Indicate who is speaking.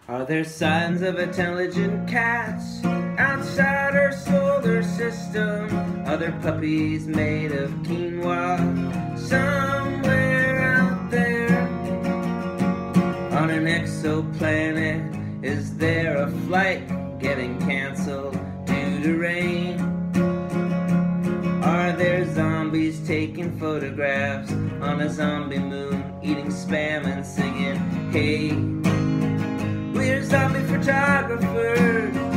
Speaker 1: Are there signs of intelligent cats outside our solar system? Are there puppies made of quinoa somewhere out there? On an exoplanet, is there a flight getting cancelled due to rain? Are there zombies taking photographs on a zombie moon, eating spam and singing, hey? We're zombie photographers.